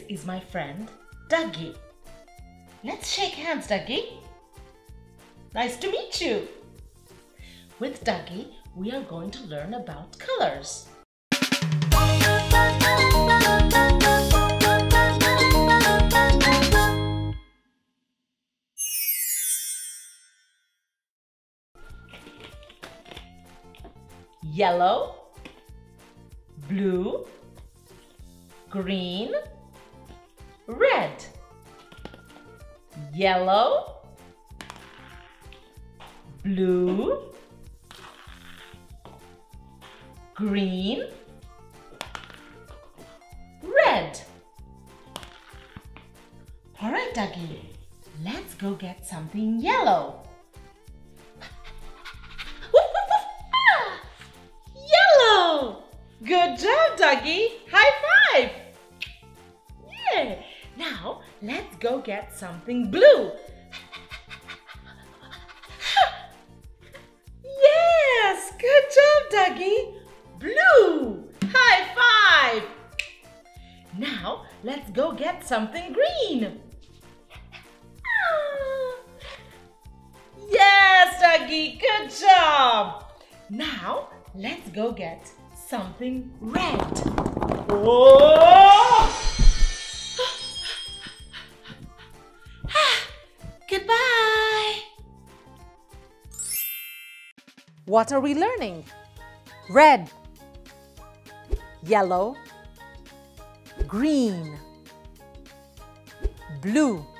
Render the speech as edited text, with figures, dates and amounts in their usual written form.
is my friend Dougie. Let's shake hands, Dougie. Nice to meet you. With Dougie, we are going to learn about colors. Yellow, blue, green, red. Yellow, blue, green, red. All right, Dougie, let's go get something yellow. Yellow! Good job, Dougie. High five. Yeah. Now, let's go get something blue. Yes, good job, Dougie. Blue. High five. Now, let's go get something green. Yes, Dougie, good job. Now, let's go get something red. Oh! Goodbye. What are we learning? Red, yellow, green, blue,